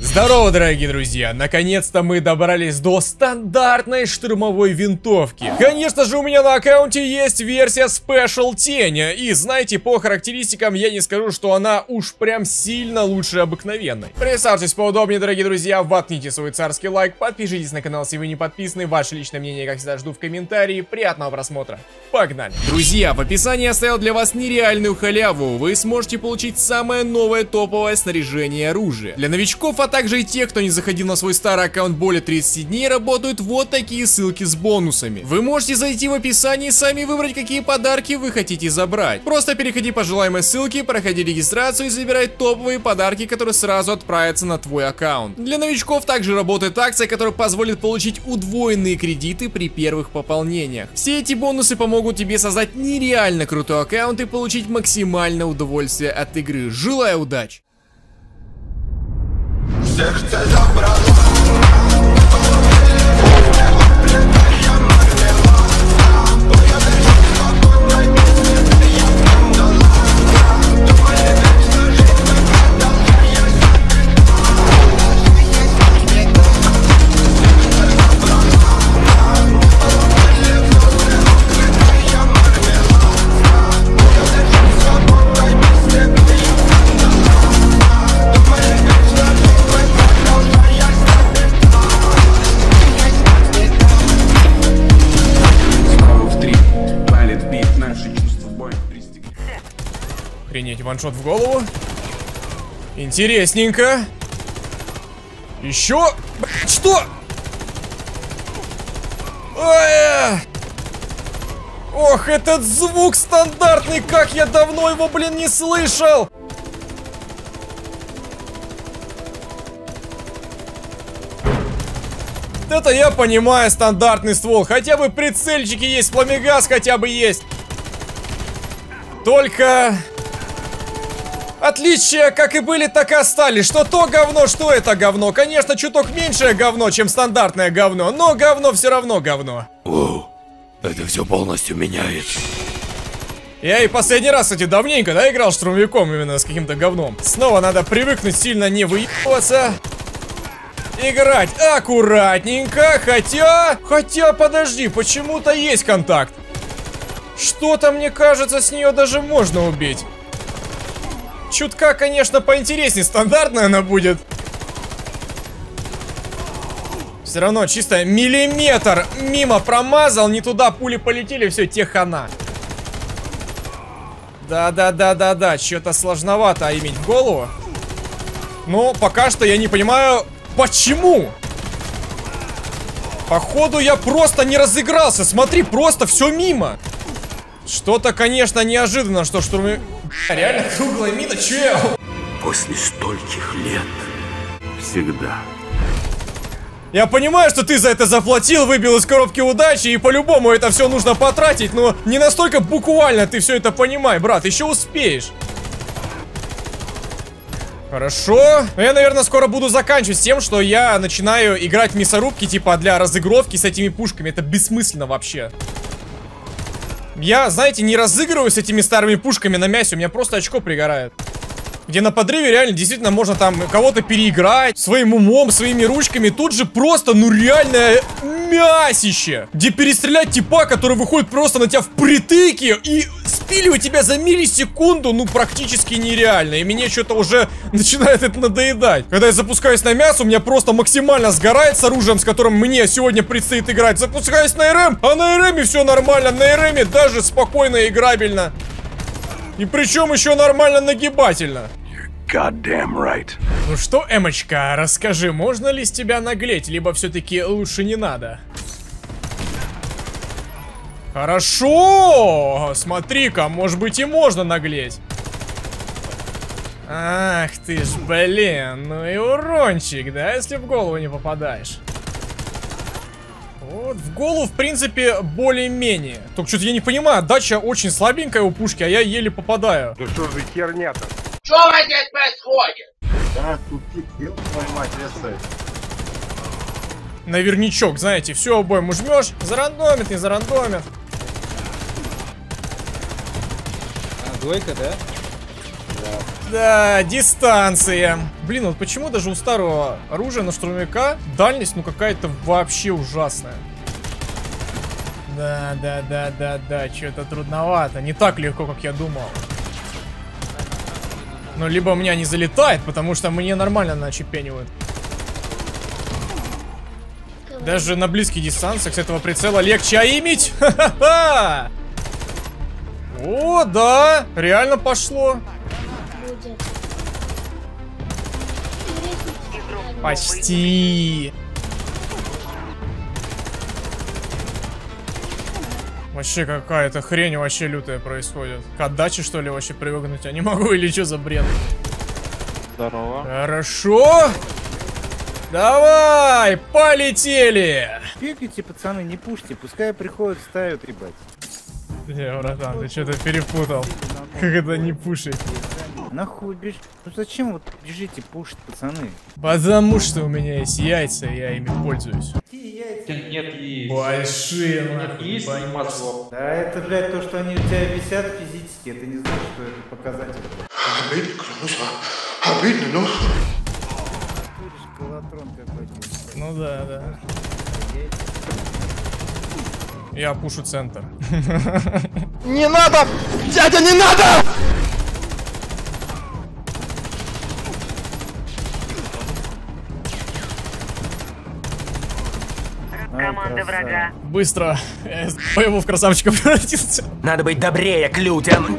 Здорово, дорогие друзья! Наконец-то мы добрались до стандартной штурмовой винтовки. Конечно же, у меня на аккаунте есть версия Special Тень. И знаете, по характеристикам я не скажу, что она уж прям сильно лучше обыкновенной. Присаживайтесь поудобнее, дорогие друзья, воткните свой царский лайк, подпишитесь на канал, если вы не подписаны. Ваше личное мнение, как всегда, жду в комментарии. Приятного просмотра. Погнали! Друзья, в описании я оставил для вас нереальную халяву. Вы сможете получить самое новое топовое снаряжение и оружие. Для новичков, а также и тех, кто не заходил на свой старый аккаунт более 30 дней, работают вот такие ссылки с бонусами. Вы можете зайти в описание и сами выбрать, какие подарки вы хотите забрать. Просто переходи по желаемой ссылке, проходи регистрацию и забирай топовые подарки, которые сразу отправятся на твой аккаунт. Для новичков также работает акция, которая позволит получить удвоенные кредиты при первых пополнениях. Все эти бонусы помогут тебе создать нереально крутой аккаунт и получить максимальное удовольствие от игры. Желаю удачи! Serce zabralo. Охренеть, ваншот в голову. Интересненько. Еще. Что? Ой! Ох, этот звук стандартный, как я давно его, блин, не слышал. Это я понимаю, стандартный ствол. Хотя бы прицельчики есть, фламигаз хотя бы есть. Только... отличия как и были, так и остались. Что то говно, что это говно. Конечно, чуток меньшее говно, чем стандартное говно. Но говно все равно говно. Оу, это все полностью меняет. Я и последний раз, кстати, давненько, да, играл штурмовиком именно с каким-то говном. Снова надо привыкнуть сильно не выебываться. Играть аккуратненько. Хотя, подожди, почему-то есть контакт. Что-то, мне кажется, с нее даже можно убить. Чутка, конечно, поинтереснее стандартная она будет. Все равно чисто миллиметр мимо промазал, не туда пули полетели, все, те хана. Да, что-то сложновато иметь в голову. Но пока что я не понимаю, почему. Походу я просто не разыгрался, смотри, просто все мимо. Что-то, конечно, неожиданно, что штурмы... Реально круглая мина, чел. После стольких лет всегда. Я понимаю, что ты за это заплатил, выбил из коробки удачи, и по-любому это все нужно потратить, но не настолько буквально ты все это понимай, брат, еще успеешь. Хорошо. Я, наверное, скоро буду заканчивать с тем, что я начинаю играть в мясорубки, типа, для разыгровки с этими пушками. Это бессмысленно вообще. Я, знаете, не разыгрываю с этими старыми пушками на мясе, у меня просто очко пригорает. Где на подрыве реально действительно можно там кого-то переиграть своим умом, своими ручками. Тут же просто, ну, реальное мясище. Где перестрелять типа, который выходит просто на тебя впритык и спиливает тебя за миллисекунду, ну, практически нереально. И мне что-то уже начинает это надоедать. Когда я запускаюсь на мясо, у меня просто максимально сгорает с оружием, с которым мне сегодня предстоит играть. Запускаюсь на РМ, а на РМе все нормально. На РМе даже спокойно и играбельно. И причем еще нормально нагибательно. Goddamn right. Ну что, Эмочка, расскажи, можно ли с тебя наглеть, либо все-таки лучше не надо? Хорошо! Смотри-ка, может быть и можно наглеть. Ах ты ж, блин, ну и урончик, да, если в голову не попадаешь. Вот, в голову, в принципе, более-менее. Только что-то я не понимаю, отдача очень слабенькая у пушки, а я еле попадаю. Да что за херня-то? Что здесь происходит? Да, тупик, ел твою мать, лесай. Наверничок, знаете, все обоим жмешь, зарандомит, не зарандомит. А, двойка, да? Да. Да, дистанция. Блин, вот почему даже у старого оружия на штурмовика дальность, ну, какая-то вообще ужасная. Да, что-то трудновато. Не так легко, как я думал. Ну, либо у меня не залетает, потому что мне нормально начепенивают. Даже на близких дистанциях с этого прицела легче аимить. Ха-ха-ха! О, да, реально пошло. Почти. Вообще какая-то хрень вообще лютая происходит. К отдаче, что ли, вообще привыкнуть я не могу, или что за бред? Здорово. Хорошо. Давай, полетели. Бегайте, пацаны, не пушьте, пускай приходят, ставят, ебать. Братан, ты что-то перепутал. Как это не пушить? Нахуй бежишь? Ну зачем вот бежите пушить, пацаны? Потому что у меня есть яйца, и я ими пользуюсь. Нет, есть. Большие, Нет, есть масло. Да это, блядь, то, что они у тебя висят физически, это не значит, что это показатель. Обидно, клянусь, обидно, ну. Колотрон какой-то. Ну да. Я пушу центр. Не надо! Дядя, не надо! Команда врага. Быстро. Я его в красавчика превратился. Надо быть добрее к людям.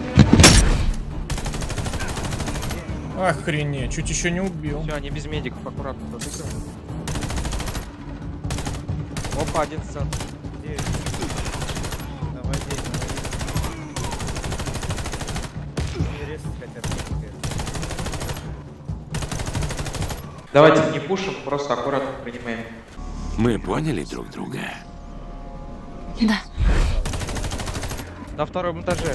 Охренеть, чуть еще не убил. Все, они без медиков, аккуратно. Опа, один центр. Давайте не пушим, просто аккуратно принимаем. Мы поняли друг друга. Да. На втором этаже.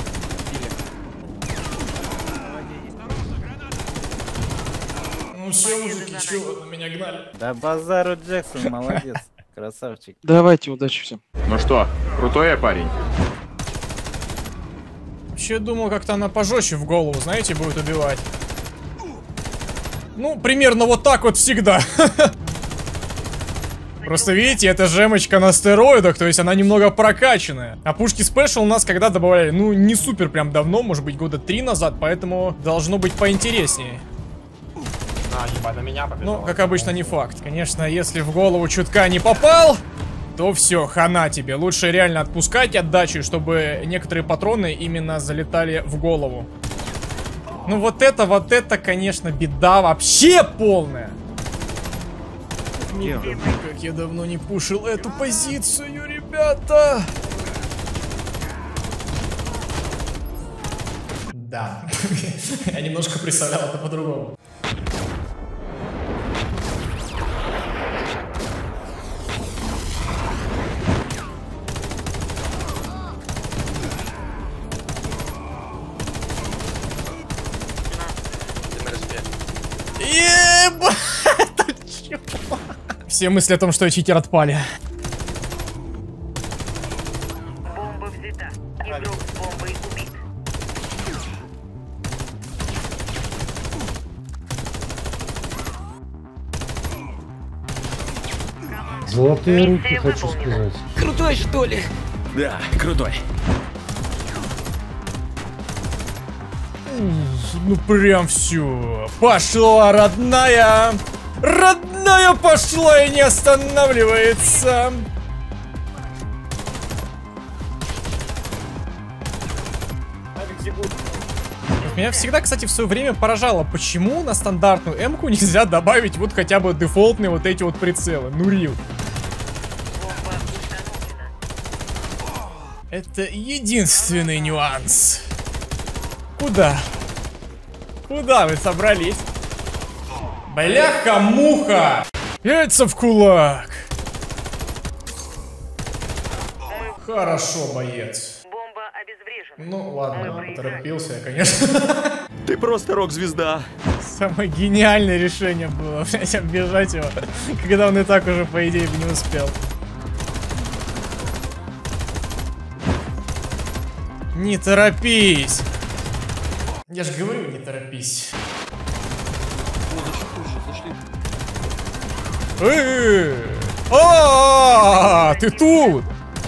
Ну все, мужики, чего на меня гнали? Да базару Джексон, молодец, красавчик. Давайте, удачи всем. Ну что, крутой я парень? Вообще думал, как-то она пожестче в голову, знаете, будет убивать. Ну, примерно вот так вот всегда. Просто видите, это жемочка на стероидах, то есть она немного прокачанная. А пушки спешл у нас когда добавляли, ну, не супер прям давно, может быть, года 3 назад, поэтому должно быть поинтереснее. Ебать, на меня побежал. Ну, как обычно, не факт. Конечно, если в голову чутка не попал, то все, хана тебе. Лучше реально отпускать отдачу, чтобы некоторые патроны именно залетали в голову. Ну вот это, конечно, беда вообще полная. Как я давно не пушил эту позицию, ребята. Да, я немножко представлял это по-другому. Ебать, все мысли о том, что я читер, отпали. Бомба взята. Игрок с бомбой убит. Золотые руки, хочу сказать. Крутой, что ли? Да, крутой. Ну прям все. Пошла, родная. Родная пошла и не останавливается. Меня всегда, кстати, в свое время поражало, почему на стандартную М-ку нельзя добавить вот хотя бы дефолтные вот эти вот прицелы. Ну рил. Это единственный нюанс. Куда? Куда вы собрались? Бляха-муха! Яйца в кулак! Хорошо, боец. Бомба обезврежена. Ну ладно, поторопился я, конечно. Ты просто рок-звезда. Самое гениальное решение было, блядь, оббежать его, когда он и так уже, по идее, не успел. Не торопись! Я же говорю, не торопись. Ты тут!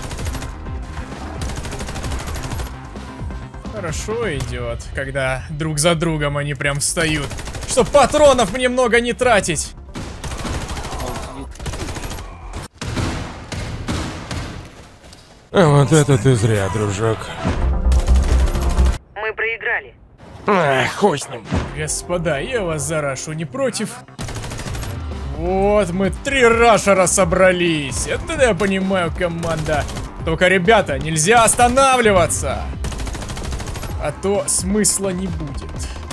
Хорошо идет, когда друг за другом они прям встают. Чтоб патронов мне много не тратить. А вот это ты зря, дружок. Мы проиграли. Хуй с ним. Господа, я вас за рашу не против. Вот мы 3 рашера собрались. Это я понимаю, команда. Только, ребята, нельзя останавливаться. А то смысла не будет.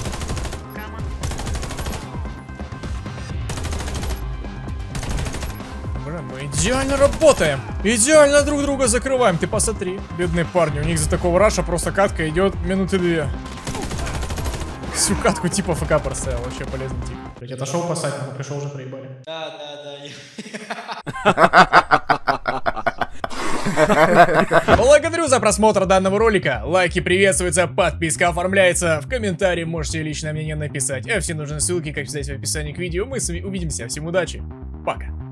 Бля, мы идеально работаем. Идеально друг друга закрываем. Ты посмотри. Бедные парни, у них за такого раша просто катка идет минуты 2. Всю катку типа ФК проставил. Вообще полезный тип. Блять, отошел пасать, но пришел уже проебали. Благодарю за просмотр данного ролика. Лайки приветствуются, подписка оформляется. В комментарии можете личное мнение написать. А все нужные ссылки, как всегда, в описании к видео. Мы с вами увидимся. Всем удачи. Пока.